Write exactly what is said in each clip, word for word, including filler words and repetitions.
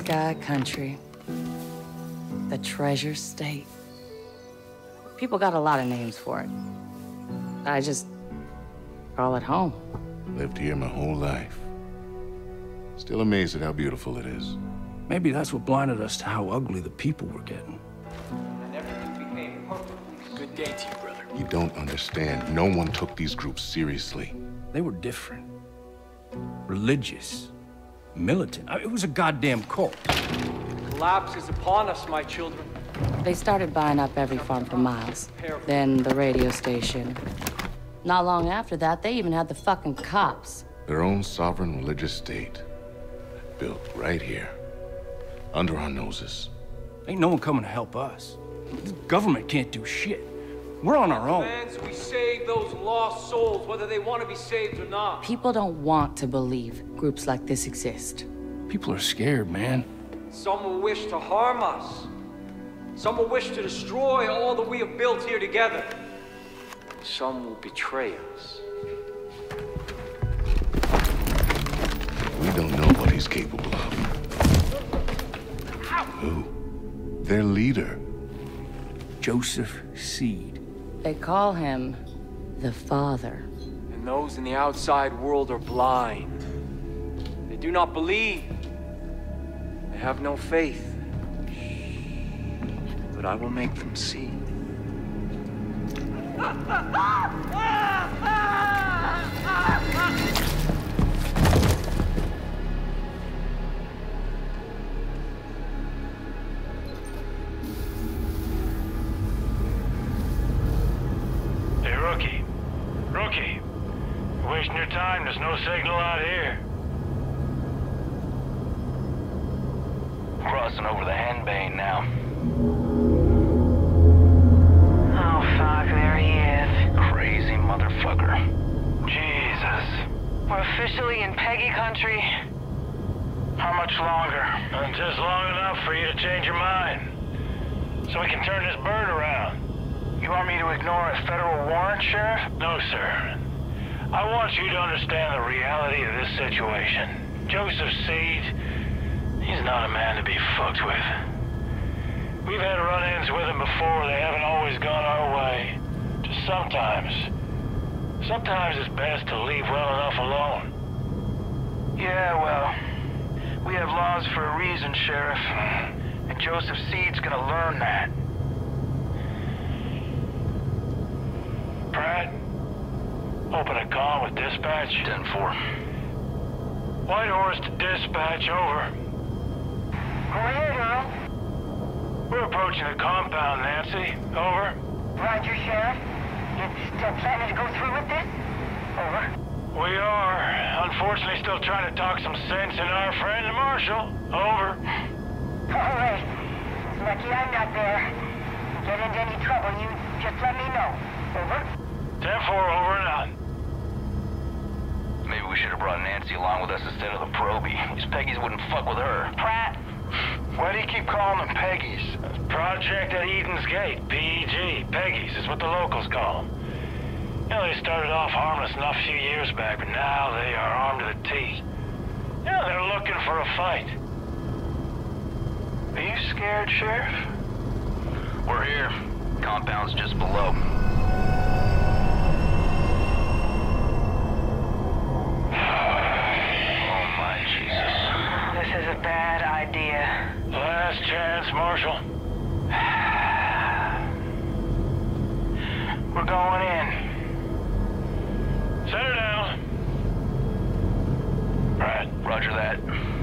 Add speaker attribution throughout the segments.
Speaker 1: Sky Country. The Treasure State. People got a lot of names for it. I just call it home.
Speaker 2: Lived here my whole life. Still amazed at how beautiful it is.
Speaker 3: Maybe that's what blinded us to how ugly the people were getting.
Speaker 4: And everything became perfect.
Speaker 3: Good day to you, brother.
Speaker 2: You don't understand. No one took these groups seriously.
Speaker 3: They were different. Religious. Militant. I mean, it was a goddamn cult.
Speaker 4: Collapse is upon us, my children.
Speaker 1: They started buying up every farm for miles. Then the radio station. Not long after that, they even had the fucking cops.
Speaker 2: Their own sovereign religious state. Built right here. Under our noses.
Speaker 3: Ain't no one coming to help us. The government can't do shit. We're on our own.
Speaker 4: Commands we save those lost souls, whether they want to be saved or not.
Speaker 1: People don't want to believe groups like this exist.
Speaker 3: People are scared, man.
Speaker 4: Some will wish to harm us. Some will wish to destroy all that we have built here together. Some will betray us.
Speaker 2: We don't know what he's capable of. Who? Their leader.
Speaker 3: Joseph Seed.
Speaker 1: They call him the Father.
Speaker 4: And those in the outside world are blind. They do not believe. They have no faith. But I will make them see.
Speaker 5: Hey, Rookie. Rookie. You're wasting your time. There's no signal out here. Crossing over the Henbane now.
Speaker 6: Oh, fuck, there he is.
Speaker 5: Crazy motherfucker. Jesus.
Speaker 6: We're officially in Peggy country.
Speaker 5: How much longer? Uh, just long enough for you to change your mind. So we can turn this bird around. You want me to ignore a federal warrant, Sheriff? No, sir. I want you to understand the reality of this situation. Joseph Seed, he's not a man to be fucked with. We've had run-ins with him before. They haven't always gone our way. Just sometimes. Sometimes it's best to leave well enough alone. Yeah, well, we have laws for a reason, Sheriff. And Joseph Seed's gonna learn that. Pratt, open a call with dispatch. ten four. White Horse to dispatch, over.
Speaker 6: Go ahead, Earl.
Speaker 5: We're approaching the compound, Nancy. Over.
Speaker 6: Roger, Sheriff. You still planning to go through with this? Over.
Speaker 5: We are. Unfortunately, still trying to talk some sense into our friend, the Marshal. Over.
Speaker 6: All right. Lucky I'm not there. Get into any trouble, you just let me know. Over.
Speaker 5: ten four, over and out.
Speaker 7: Maybe we should have brought Nancy along with us instead of the Proby. These Peggies wouldn't fuck with her.
Speaker 6: Pratt.
Speaker 5: Why do you keep calling them Peggies? Project at Eden's Gate, P E G. Peggies is what the locals call them. You know, they started off harmless enough a few years back, but now they are armed to the teeth. You know, they're looking for a fight. Are you scared, Sheriff?
Speaker 7: We're here. Compound's just below. Oh my Jesus.
Speaker 6: This is a bad idea.
Speaker 5: Last chance, Marshal. We're going in. Set her down. Right.
Speaker 7: Roger that.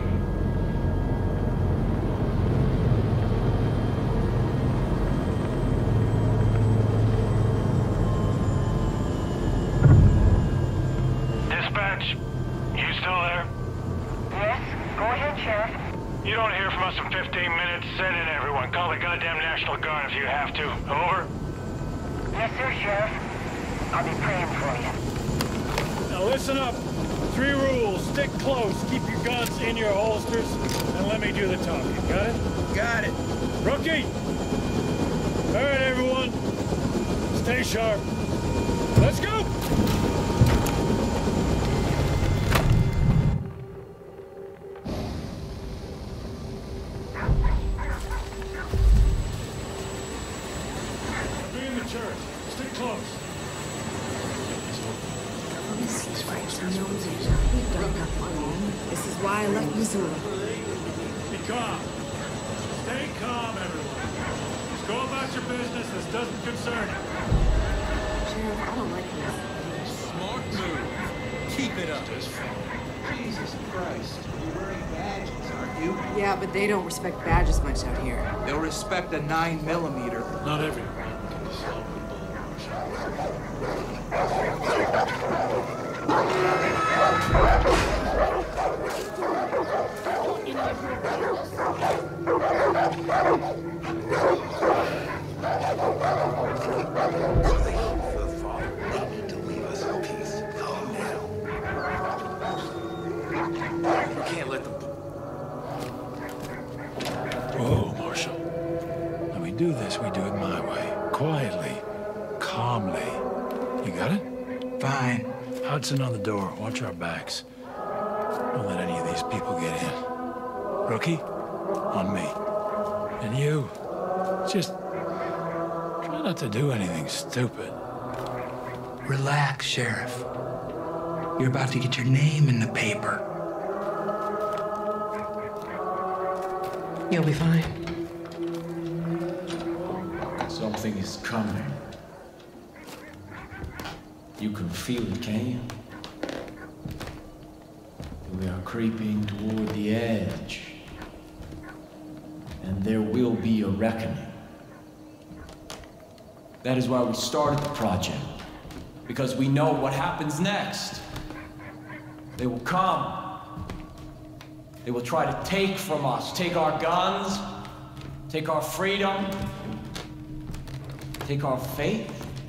Speaker 5: Dispatch, you still there?
Speaker 6: Yes? Go ahead, Sheriff.
Speaker 5: You don't hear from us in fifteen minutes. Send in everyone. Call the goddamn National Guard if you have to. Over.
Speaker 6: Yes, sir, Sheriff. I'll be praying for you.
Speaker 8: Now listen up. Three rules. Stick close. Keep your guns in your holsters. And let me do the talking. Got it?
Speaker 3: Got it.
Speaker 8: Rookie! All right, everyone. Stay sharp. Let's go! Sheriff, stick close.
Speaker 9: These rights are no vision. We've done enough alone. This is why I left Missouri.
Speaker 8: Be calm. Stay calm, everyone. Just go about your business. This doesn't concern you.
Speaker 9: Sheriff, I don't like this.
Speaker 10: Smart move. Keep it up.
Speaker 11: Jesus Christ. You're wearing badges, aren't you?
Speaker 9: Yeah, but they don't respect badges much out here.
Speaker 11: They'll respect a nine millimeter.
Speaker 8: Not everyone.
Speaker 10: Can't let them.
Speaker 8: Whoa, Marshal. When we do this, we do it my way. Quietly. Calmly. You got it?
Speaker 11: Fine.
Speaker 8: Hudson on the door. Watch our backs. Don't let any of these people get in. Rookie, on me. And you, just try not to do anything stupid.
Speaker 11: Relax, Sheriff. You're about to get your name in the paper. You'll be fine.
Speaker 10: Something is coming. You can feel it, can you? We are creeping toward the edge. And there will be a reckoning. That is why we started the project. Because we know what happens next. They will come. They will try to take from us, take our guns, take our freedom, take our faith.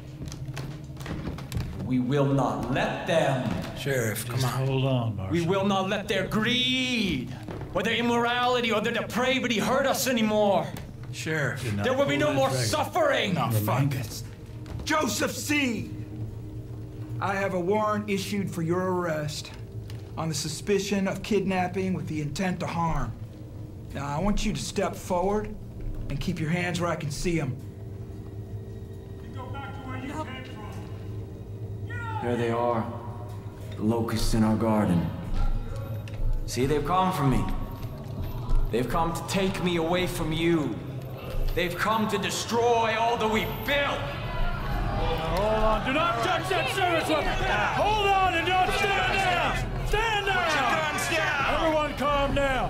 Speaker 10: We will not let them.
Speaker 11: Sheriff, come
Speaker 8: Just
Speaker 11: on.
Speaker 8: hold on, Marshal.
Speaker 10: We will not let their greed, or their immorality, or their depravity hurt us anymore.
Speaker 11: Sheriff.
Speaker 10: There will be no more suffering.
Speaker 11: No, fuck it. Joseph C. I have a warrant issued for your arrest on the suspicion of kidnapping with the intent to harm. Now, I want you to step forward and keep your hands where I can see them.
Speaker 8: Go back to where you came from.
Speaker 10: There they are, the locusts in our garden. See, they've come for me. They've come to take me away from you. They've come to destroy all that we built.
Speaker 8: Hold on. Do not touch that service weapon. Hold on and don't stand down. Stand down. Put your guns down. Everyone calm down.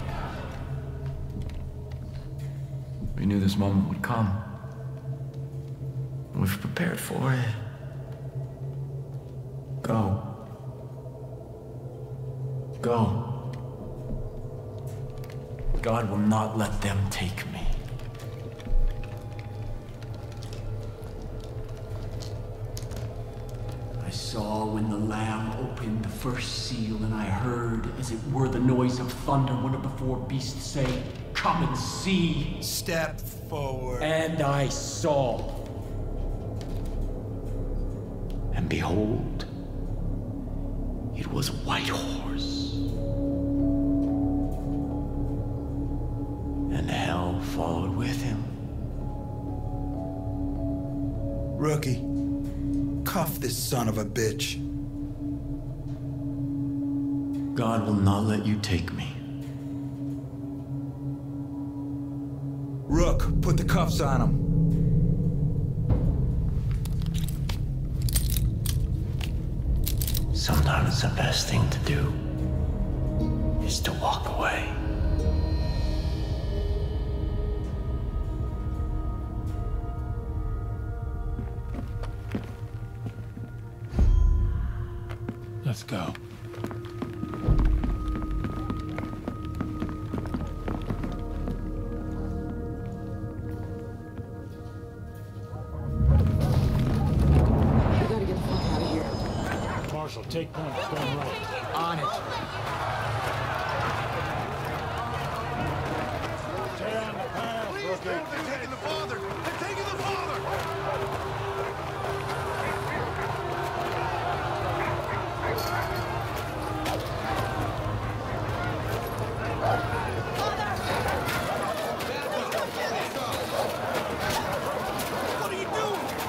Speaker 10: We knew this moment would come. We've prepared for it. Go. Go. God will not let them take me. I saw when the Lamb opened the first seal, and I heard, as it were the noise of thunder, one of the four beasts say, "Come and see."
Speaker 11: Step forward.
Speaker 10: And I saw. And behold, it was a white horse. And hell followed with him.
Speaker 11: Rookie, cuff this son of a bitch.
Speaker 10: God will not let you take me.
Speaker 11: Rook, put the cuffs on him.
Speaker 10: Sometimes the best thing to do is to walk away.
Speaker 8: Let's go. Marshal, take point. It's going right.
Speaker 11: On it.
Speaker 8: Stay on the path, Rookie.
Speaker 2: They're taking the father! They're taking the father! What are you doing?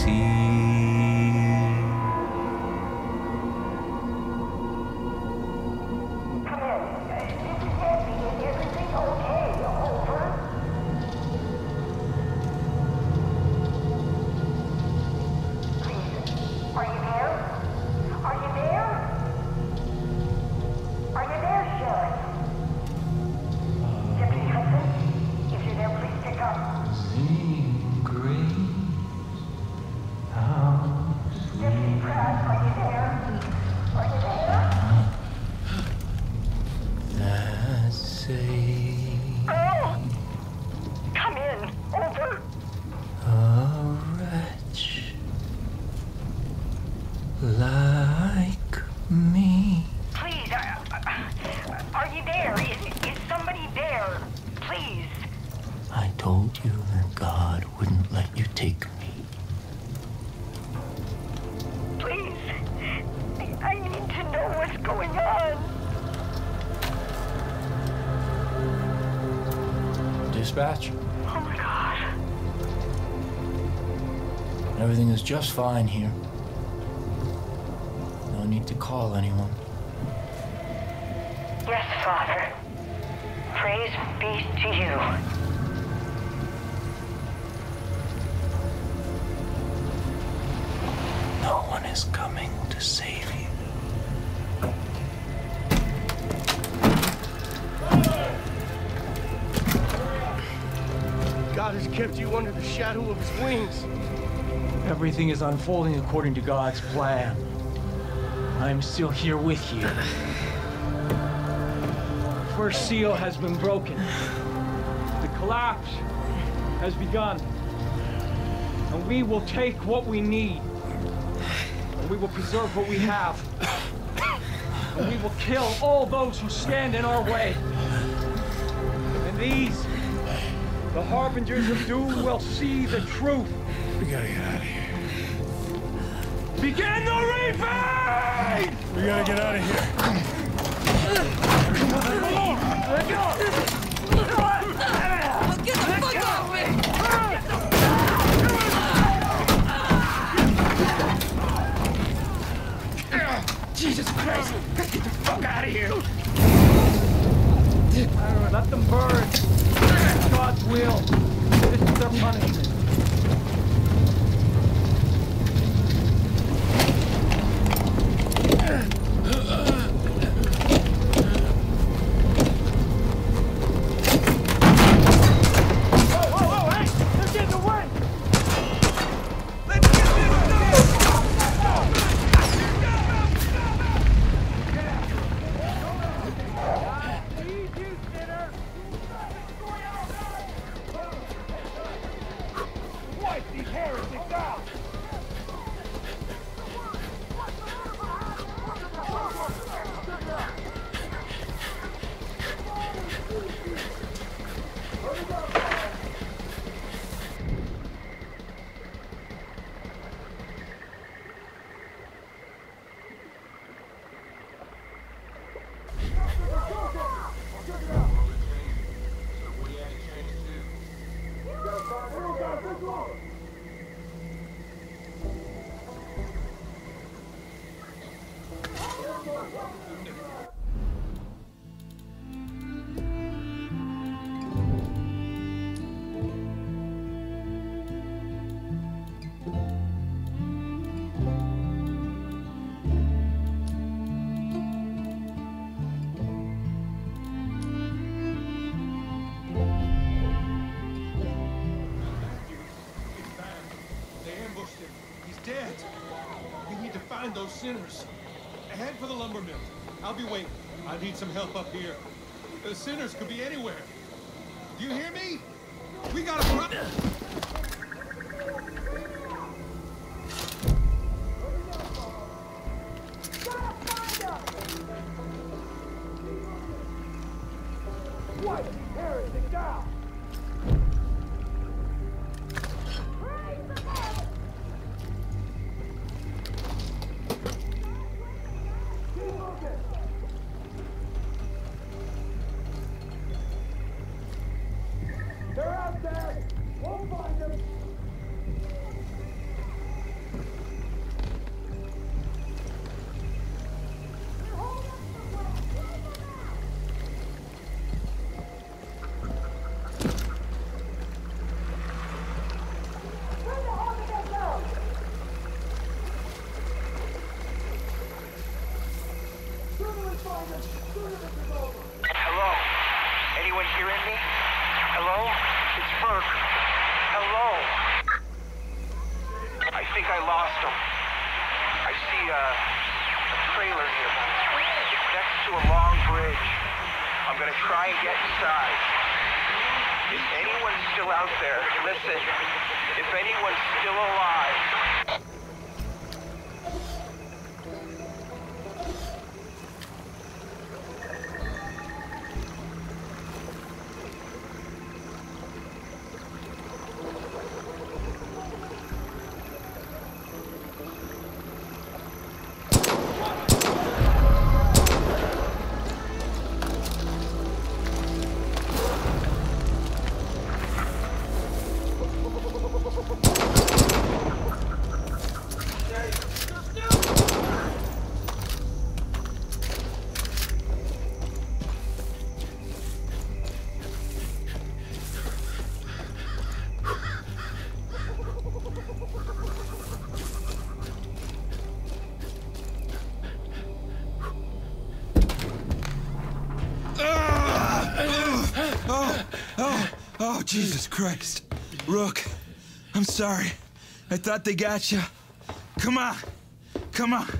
Speaker 12: like me.
Speaker 6: Please, uh, uh, are you there? Is, is somebody there? Please.
Speaker 12: I told you that God wouldn't let you take me.
Speaker 6: Please. I, I need to know what's going on.
Speaker 10: Dispatch?
Speaker 6: Oh my God.
Speaker 10: Everything is just fine here. No need to call anyone.
Speaker 6: Yes, Father. Praise be to you.
Speaker 12: No one is coming to save you.
Speaker 3: God has kept you under the shadow of his wings.
Speaker 10: Everything is unfolding according to God's plan. I'm still here with you.
Speaker 3: First seal has been broken. The collapse has begun. And we will take what we need. And we will preserve what we have. And we will kill all those who stand in our way. And these, the harbingers of doom, will see the truth.
Speaker 8: We gotta get out of here.
Speaker 3: Begin the reaping!
Speaker 8: We gotta get out of here.
Speaker 3: Let go!
Speaker 9: Get the fuck off me!
Speaker 3: Jesus Christ! Get the fuck out of here! Let them burn. It's God's will. This is their punishment.
Speaker 13: Those sinners. Head for the lumber mill. I'll be waiting. I need some help up here. The sinners could be anywhere. Do you hear me? We got a problem.
Speaker 3: What? Heretic down!
Speaker 13: They're out there! Won't find
Speaker 5: Hello? Anyone hearing me? Hello? It's Burke. Hello? I think I lost him. I see uh, a trailer nearby. It's next to a long bridge. I'm gonna try and get inside. If anyone's still out there, listen. If anyone's still alive...
Speaker 11: Oh, Jesus Christ. Rook, I'm sorry. I thought they got you. Come on. Come on.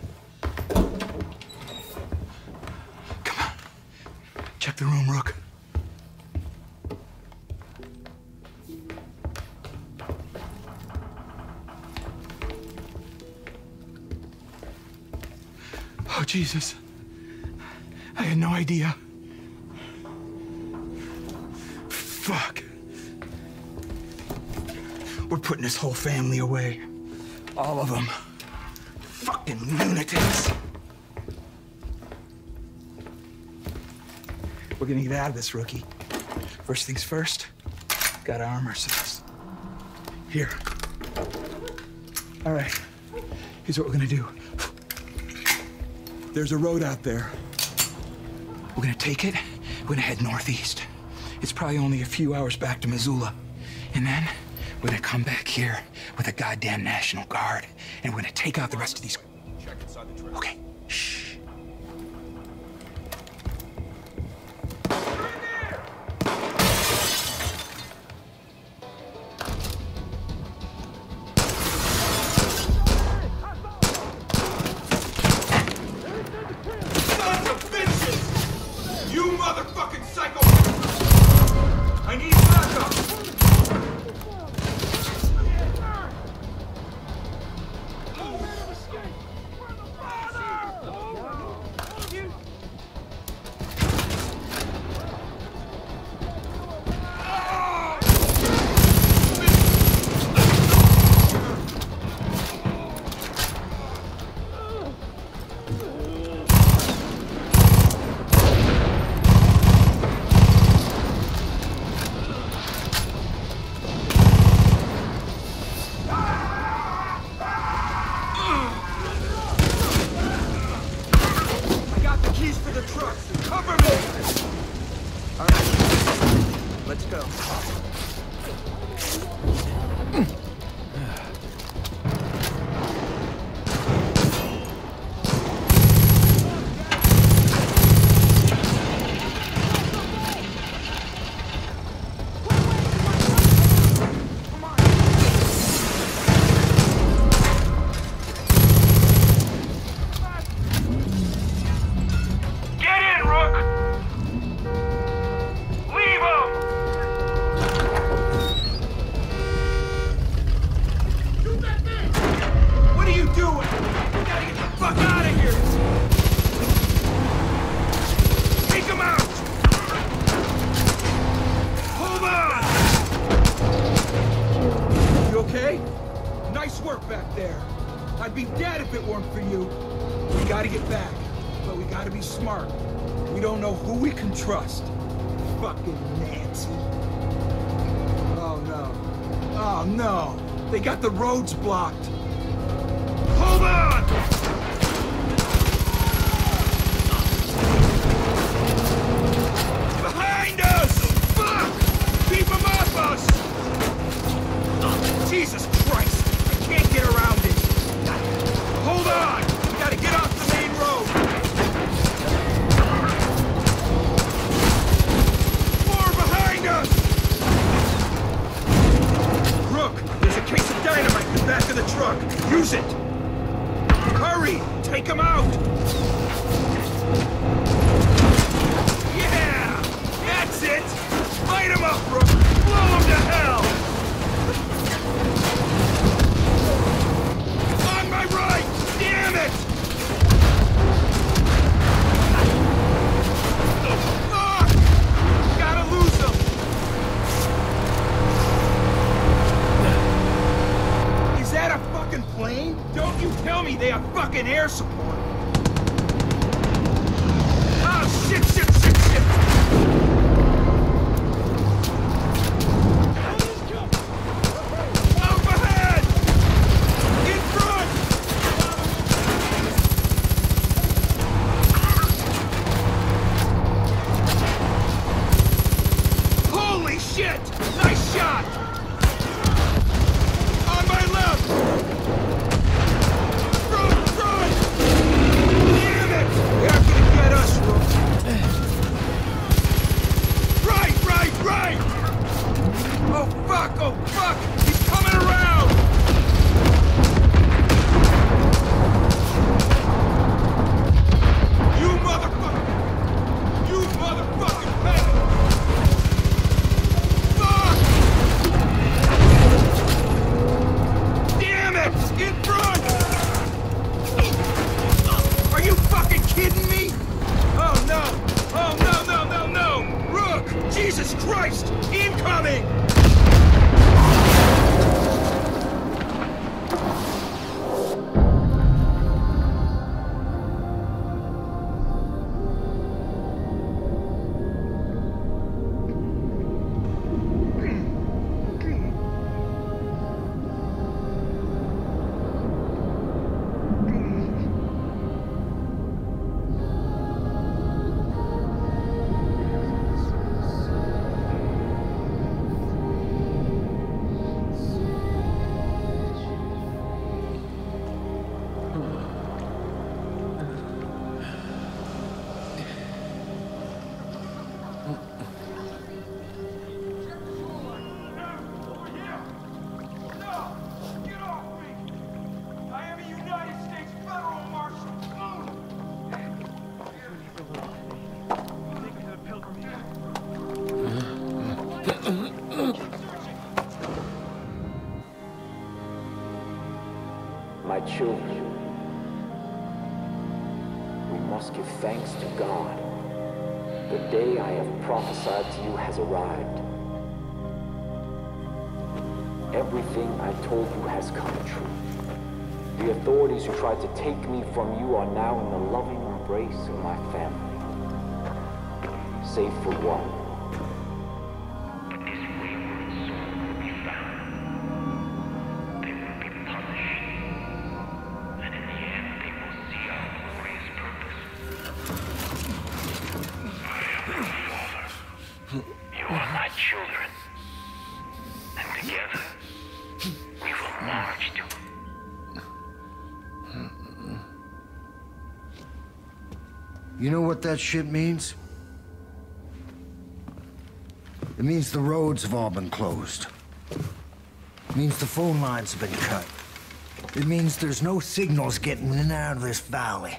Speaker 11: Come on. Check the room, Rook. Oh, Jesus. I had no idea. Fuck. We're putting this whole family away. All of them. Fucking lunatics. We're gonna get out of this, Rookie. First things first, gotta arm ourselves. Here. All right, here's what we're gonna do. There's a road out there. We're gonna take it, we're gonna head northeast. It's probably only a few hours back to Missoula. And then we're gonna come back here with a goddamn National Guard, and we're gonna take out the rest of these.
Speaker 14: Check inside the trailer.
Speaker 11: Okay, shh.
Speaker 13: Sons of bitches! You motherfucking psycho! I need backup!
Speaker 11: Let's go. I'd be dead if it weren't for you. We gotta get back, but we gotta be smart. We don't know who we can trust. Fucking Nancy. Oh no. Oh no. They got the roads blocked. Hold on! Behind us! Fuck! Keep them off us! Jesus Christ! I can't get around it. Hold on! We gotta get off the main road! truck! Use it! Hurry! Take him out! Yeah! That's it! Light him up, Brooke! Blow him to hell! On my right! Damn it! Fuck! Gotta lose him! Is that a fucking plane? Don't you tell me they have fucking air support! Oh, shit, shit, shit, shit! Up ahead! In front! Holy shit! Nice shot! On my left! Run, run! Damn it! They're gonna get us, Rook. Right, right, right! Oh fuck, oh fuck! He's coming around! You motherfucker! You motherfucking peasant! Fuck! Damn it! In front! Are you fucking kidding me? Oh no! Oh no, no, no, no! Rook! Jesus Christ! Incoming!
Speaker 14: My children, we must give thanks to God. The day I have prophesied to you has arrived. Everything I told you has come true. The authorities who tried to take me from you are now in the loving embrace of my family. Save for one.
Speaker 5: You are my children, and together we will march to.
Speaker 15: You know what that shit means? It means the roads have all been closed. It means the phone lines have been cut. It means there's no signals getting in and out of this valley.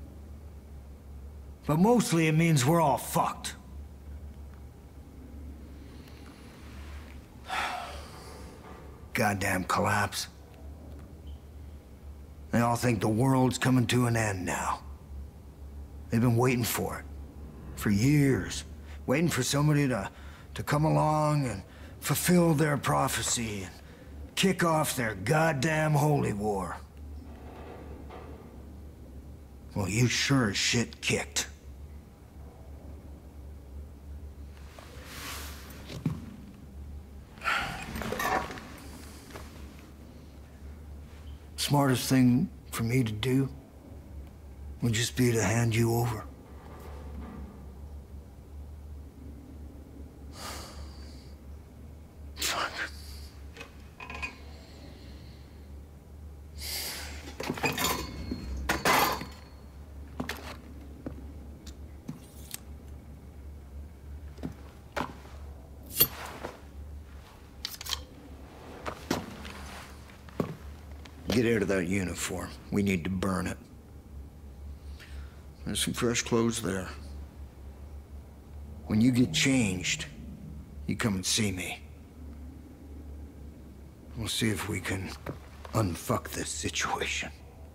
Speaker 15: But mostly it means we're all fucked. Goddamn collapse. They all think the world's coming to an end now. They've been waiting for it. For years. Waiting for somebody to, to come along and fulfill their prophecy and kick off their goddamn holy war. Well, you sure as shit kicked. Smartest thing for me to do would just be to hand you over. Get out of that uniform. We need to burn it. There's some fresh clothes there. When you get changed, you come and see me. We'll see if we can unfuck this situation.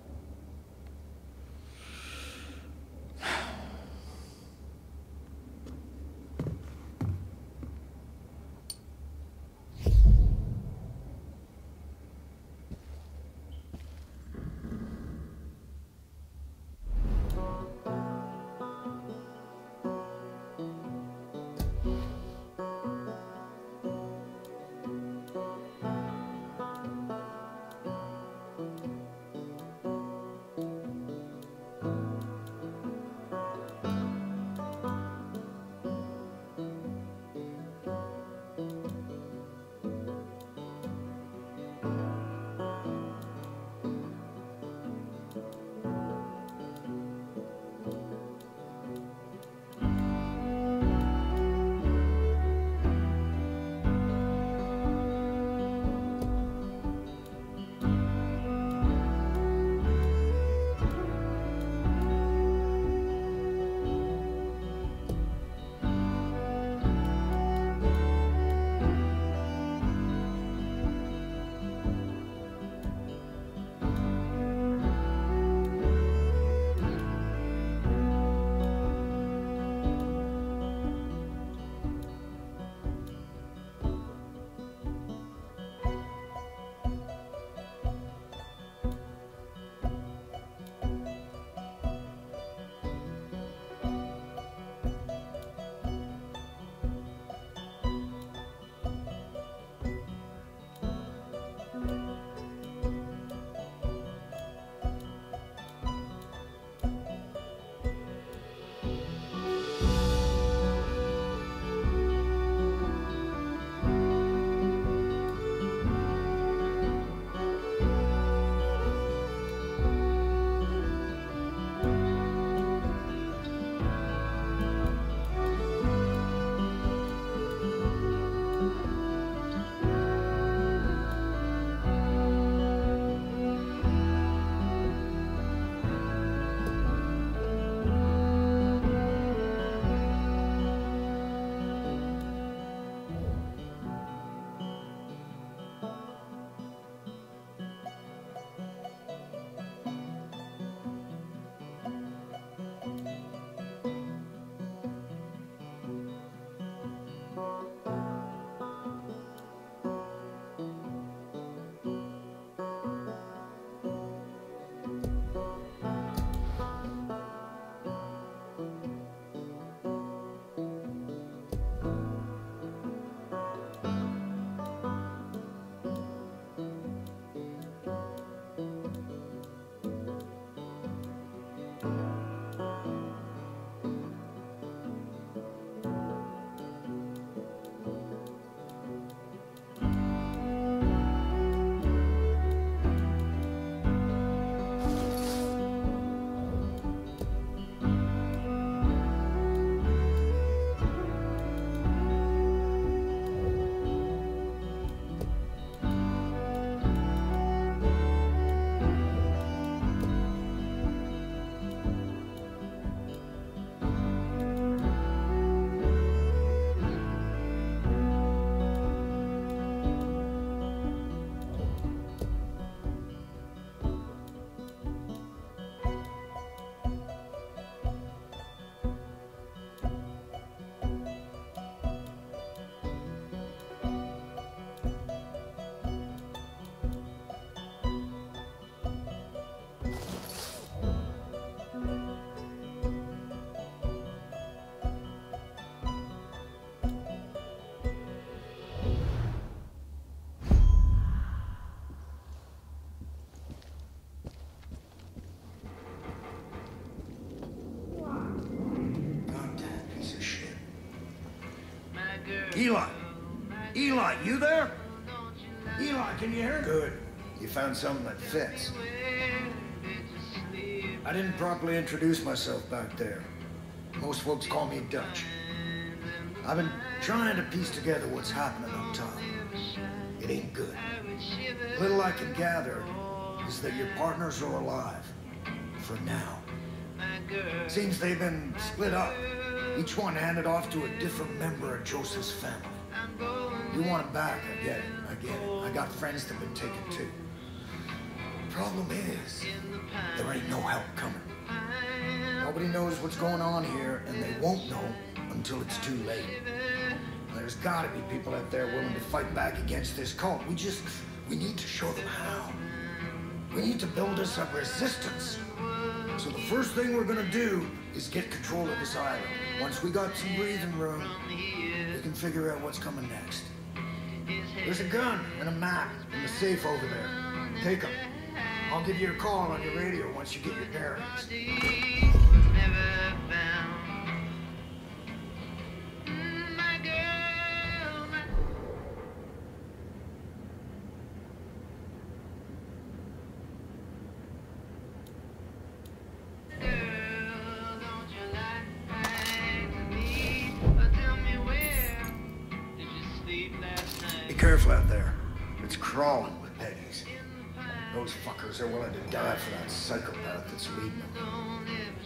Speaker 15: Eli! Eli, you there? Eli, can you hear me? Good. You found something that fits. I didn't properly introduce myself back there. Most folks call me Dutch. I've been trying to piece together what's happening up top. It ain't good. Little I can gather, is that your partners are alive. For now. Seems they've been split up. Each one handed off to a different member of Joseph's family. You want him back, I get it, I get it. I got friends that have been taken too. Problem is, there ain't no help coming. Nobody knows what's going on here, and they won't know until it's too late. There's gotta be people out there willing to fight back against this cult. We just, we need to show them how. We need to build us a resistance. So the first thing we're gonna do is get control of this island. Once we got some breathing room, we can figure out what's coming next. There's a gun and a map in the safe over there. Take them. I'll give you a call on your radio once you get your bearings. Be careful out there. It's crawling with Peggy's. Those fuckers are willing to die for that psychopath that's leading them.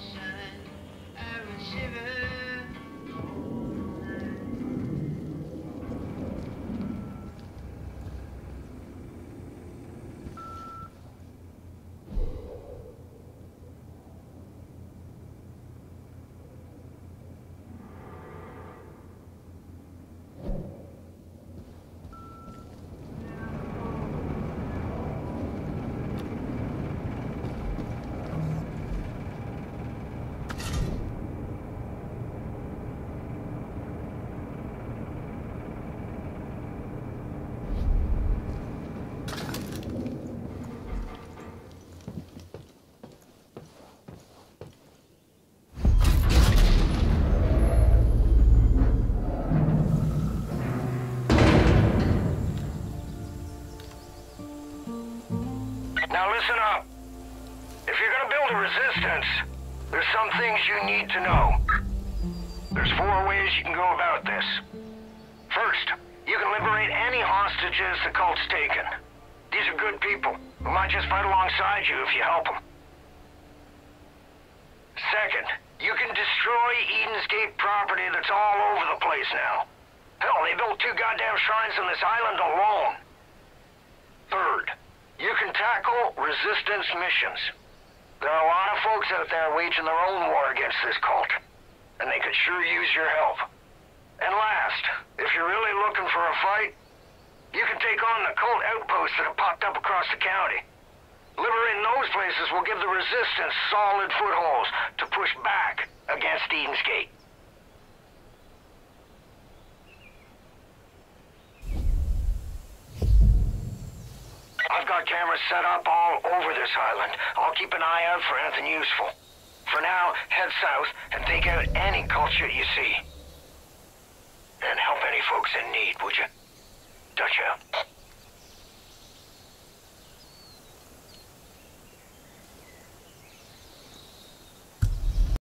Speaker 5: Now listen up. If you're gonna build a resistance, there's some things you need to know. There's four ways you can go about this. First, you can liberate any hostages the cult's taken. These are good people who might just fight alongside you if you help them. Second, you can destroy Eden's Gate property that's all over the place now. Hell, they built two goddamn shrines on this island alone. Third, you can tackle resistance missions. There are a lot of folks out there waging their own war against this cult, and they could sure use your help. And last, if you're really looking for a fight, you can take on the cult outposts that have popped up across the county. Liberating those places will give the resistance solid footholds to push back against Eden's Gate. I've got cameras set up all over this island. I'll keep an eye out for anything useful. For now, head south and take out any culture you see. And help any folks in need, would you? Dutch out.